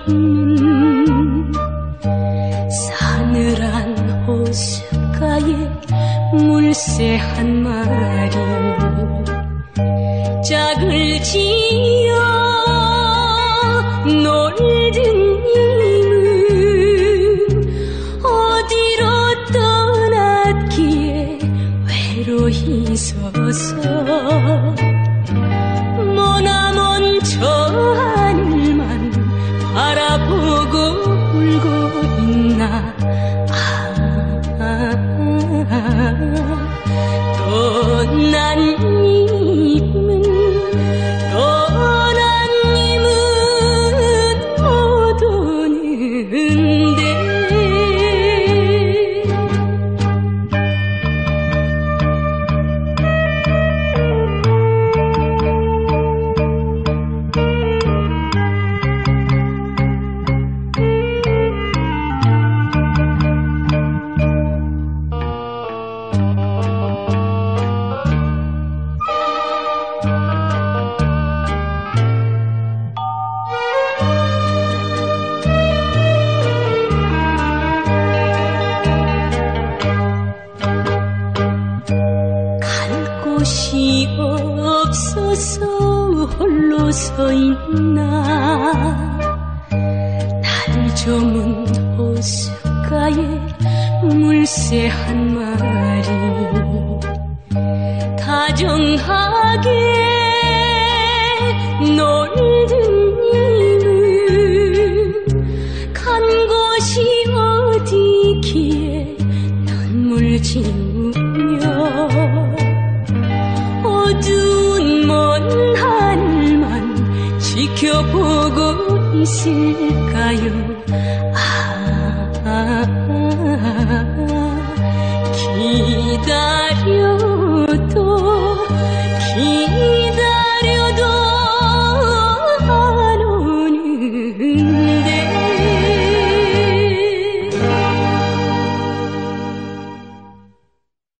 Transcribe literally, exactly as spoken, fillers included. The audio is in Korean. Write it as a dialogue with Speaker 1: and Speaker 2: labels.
Speaker 1: 있는 사늘한 호숫가에 물새 한 마리 짝을 지어 놀든 님은 어디로 떠났기에 외로이 서서 머나먼 저 하늘만 바라보고 울고 있나. 아, 아, 아, 떠난 님은 떠난 님은 못 오는데 곳이 없어서 홀로 서 있나. 나를 저문 호숫가에 물새 한 마리 다정하게 놀든 님은 간 곳이 어디기에 눈물 지으며 어두운 먼 하늘만 지켜보고 있을까요? 아, 아, 아, 아.